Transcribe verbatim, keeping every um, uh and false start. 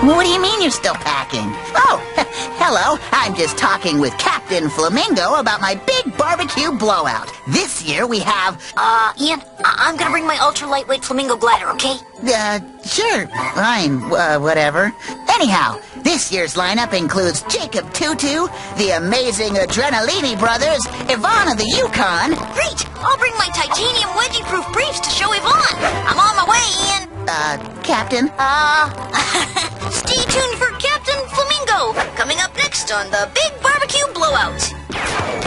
What do you mean you're still packing? Oh, hello. I'm just talking with Captain Flamingo about my big barbecue blowout. This year we have... Uh, Ian, I I'm gonna bring my ultra-lightweight flamingo glider, okay? Uh, sure. Fine. Uh, whatever. Anyhow, this year's lineup includes Jacob Tutu, the amazing Adrenalini brothers, Yvonne of the Yukon... Great! I'll bring my titanium wedgie-proof briefs to show Yvonne. I'm on my way, Ian. Uh, Captain? Uh, stay tuned for Captain Flamingo, coming up next on the Big Barbecue Blowout.